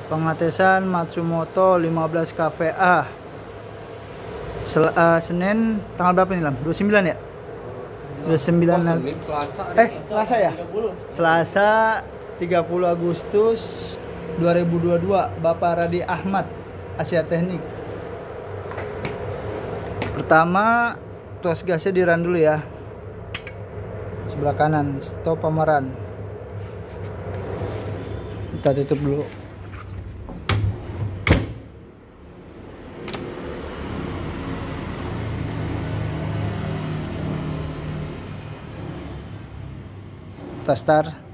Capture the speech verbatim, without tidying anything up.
Pengetesan Matsumoto lima belas K V A. Sel uh, Senin tanggal berapa nih, Lam? dua puluh sembilan ya? dua puluh sembilan. Oh, Senin, Selasa. Eh, Selasa ya? Selasa tiga puluh Agustus dua ribu dua puluh dua. Bapak Radi Ahmad, Asia Teknik. Pertama, tuas gasnya di run dulu ya. Sebelah kanan, stop pamaran. Kita tutup dulu. Kita start.